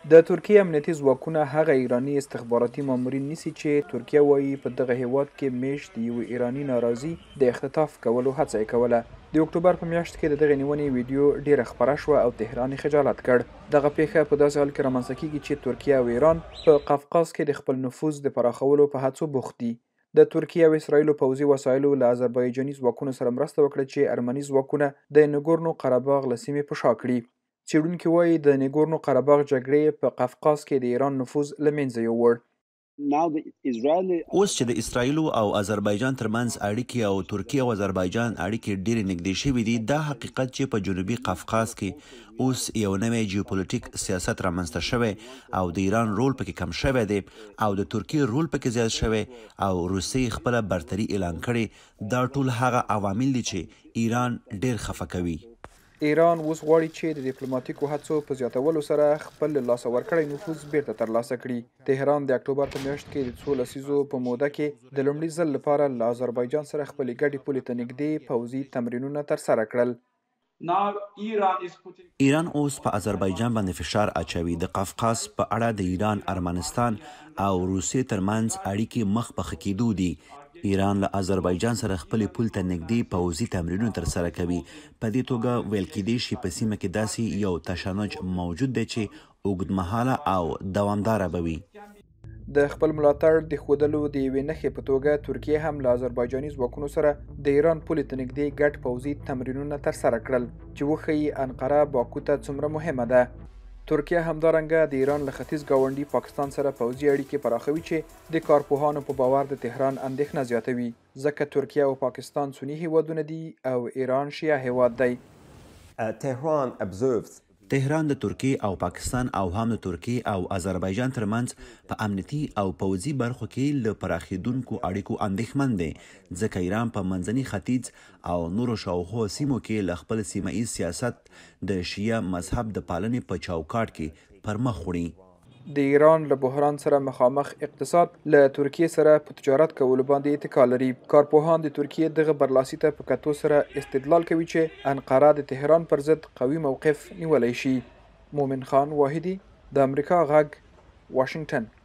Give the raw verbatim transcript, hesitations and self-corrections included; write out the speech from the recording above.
د ترکیې امنیتي ځواکونه هغه ایراني استخباراتي مامورین نیسي چې ترکیه وایي په دغه هیواد کې میشت د یوه ایراني ناراضي د اختطاف کولو هڅه یې کوله. د اکتوبر په میاشت کې د دغې نیونې ویډیو ډیره خپره شوه او تهران یې خجالت کړ. دغه پیښه په داسې حال کې رامنځته کیږي چې ترکیه او ایران په قفقاز کې د خپل نفوذ د پراخولو په هڅو بوخت دي. د ترکیې او اسرائیلو پوځي وسایلو له آذربایجاني ځواکونو سره مرسته وکړه چې ارمني ځواکونه د نګورنو قرهباغ له سیمې په شا کړي. څېړونکي وایي د نګورنو قرهباغ جګړې په قفقاز کې د ایران نفوذ له منځه یووړ. اوس چې د اسرائیلو او آذربایجان ترمنځ اړیکې او ترکیه او آذربایجان اړیکې ډېرې نږدې شوي دي، دا حقیقت چې په جنوبي قفقاز کې اوس یو نوی جیوپولیټیک سیاست رامنځته شوی او د ایران رول پکې کم شوی دی او د ترکیې رول پکې زیات شوی او روسیې خپله برتري اعلان کړې، دا ټول هغه عوامل دي چې ایران ډېر خفه کوي. ایران اوس غواړي چې د ډیپلوماټیکو هڅو په زیاتولو سره خپل له لاسه ورکړی نفوذ بیرته ترلاسه کړي. تهران د اکتوبر په میاشت کې د څو لسیزو په موده کې د لومړي ځل لپاره له آذربایجان سره خپلې ګډې پولې ته نږدې پوځي تمرینونه ترسره کړل. ایران اوس په آذربایجان باندې فشار اچوي. د قفقاز په اړه د ایران، ارمنستان او روسیې ترمنځ اړیکې مخ په ښه کېدو دي. ایران له آذربایجان سره خپلې پول ته نږدې پوځي تمرینونه ترسره کوي. په دې توګه ویل کېدی شي په سیمه کې داسې یو تشنج موجود دی چې اوږدمهاله او دوامداره به وي. د خپل ملاتړ د ښودلو د یوې نښې په توګه ترکیه هم له آذربایجاني ځواکونو سره د ایران پولې ته نږدې ګډ پوځي تمرینونه ترسره کړل چې وښیي انقره باکو ته څومره مهمه ده. ترکیه همدارنګه د ایران له ختیځ ګاونډي پاکستان سره پوځي اړیکې پراخوي چې د کارپوهانو په باور د تهران اندېښنه زیاتوي، ځکه ترکیه او پاکستان سني هیوادونه دي او ایران شیعه هیواد دی. تهران د ترکیې او پاکستان او هم د ترکیې او آذربایجان ترمنځ په امنیتي او پوځي برخو کې له پراخېدونکو اړیکو اندېښمن دی، ځکه ایران په منځني ختیځ او نورو شاوخوا سیمو کې له خپل سیمه ایز سیاست د شیعه مذهب د پالنې په چوکاټ کې پر مخ وړي. د ایران له بحران سره مخامخ اقتصاد له ترکیې سره په تجارت کولو باندې اتکا لري. کارپوهان د ترکیې دغه برلاسي ته په کتو سره استدلال کوي چې انقره د تهران پر ضد قوي موقف نیولی شي. مومن خان واحدي، د امریکا غږ، واشنګټن.